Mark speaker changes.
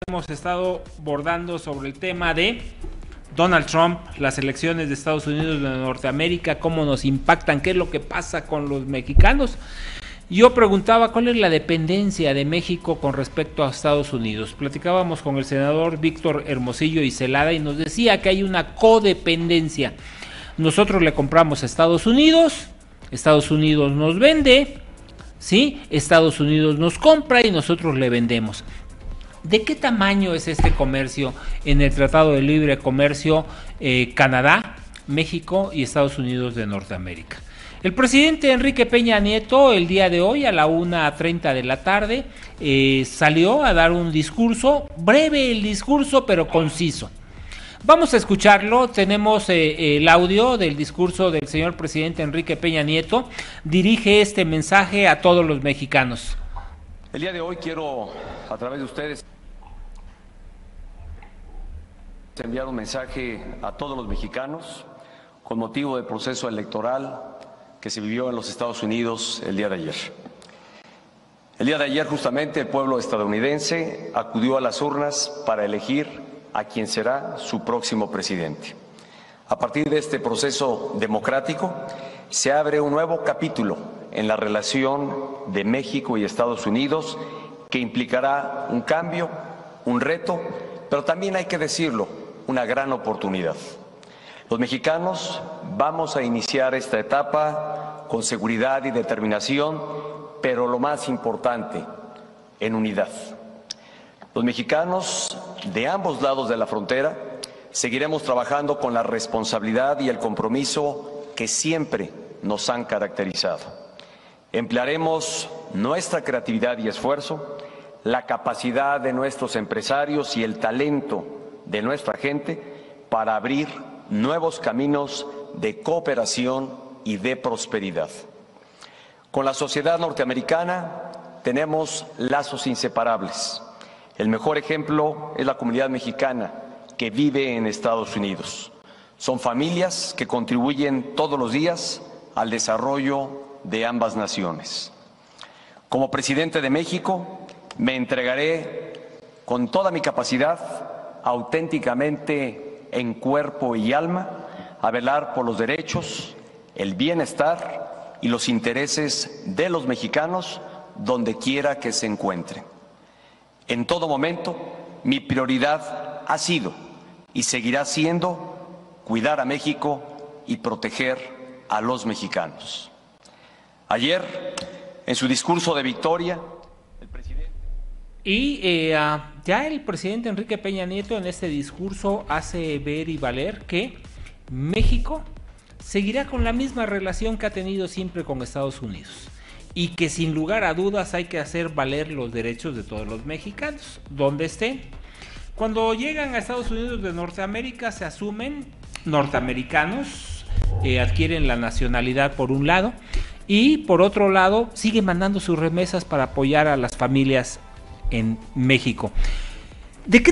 Speaker 1: hemos estado abordando sobre el tema de Donald Trump, las elecciones de Estados Unidos de Norteamérica, cómo nos impactan, qué es lo que pasa con los mexicanos. Yo preguntaba cuál es la dependencia de México con respecto a Estados Unidos. Platicábamos con el senador Víctor Hermosillo y Celada y nos decía que hay una codependencia. Nosotros le compramos a Estados Unidos nos vende, ¿sí? Estados Unidos nos compra y nosotros le vendemos. ¿De qué tamaño es este comercio en el Tratado de Libre Comercio Canadá, México y Estados Unidos de Norteamérica? El presidente Enrique Peña Nieto el día de hoy a la 1:30 de la tarde salió a dar un discurso, breve el discurso pero conciso. Vamos a escucharlo, tenemos el audio del discurso del señor presidente Enrique Peña Nieto, dirige este mensaje a todos los mexicanos.
Speaker 2: El día de hoy quiero, a través de ustedes, enviar un mensaje a todos los mexicanos con motivo del proceso electoral que se vivió en los Estados Unidos el día de ayer. El día de ayer, justamente, el pueblo estadounidense acudió a las urnas para elegir a quien será su próximo presidente. A partir de este proceso democrático, se abre un nuevo capítulo en la relación de México y Estados Unidos que implicará un cambio, un reto, pero también hay que decirlo, una gran oportunidad. Los mexicanos vamos a iniciar esta etapa con seguridad y determinación, pero lo más importante, en unidad. Los mexicanos de ambos lados de la frontera seguiremos trabajando con la responsabilidad y el compromiso que siempre nos han caracterizado. Emplearemos nuestra creatividad y esfuerzo, la capacidad de nuestros empresarios y el talento de nuestra gente para abrir nuevos caminos de cooperación y de prosperidad. Con la sociedad norteamericana tenemos lazos inseparables. El mejor ejemplo es la comunidad mexicana que vive en Estados Unidos. Son familias que contribuyen todos los días al desarrollo de ambas naciones. Como presidente de México, me entregaré con toda mi capacidad, auténticamente en cuerpo y alma, a velar por los derechos, el bienestar y los intereses de los mexicanos donde quiera que se encuentren. En todo momento, mi prioridad ha sido y seguirá siendo cuidar a México y proteger a los mexicanos. Ayer, en su discurso de victoria, el presidente...
Speaker 1: ya el presidente Enrique Peña Nieto en este discurso hace ver y valer que México seguirá con la misma relación que ha tenido siempre con Estados Unidos. Y que sin lugar a dudas hay que hacer valer los derechos de todos los mexicanos, donde estén. Cuando llegan a Estados Unidos de Norteamérica se asumen norteamericanos, adquieren la nacionalidad por un lado, y por otro lado siguen mandando sus remesas para apoyar a las familias en México. ¿De qué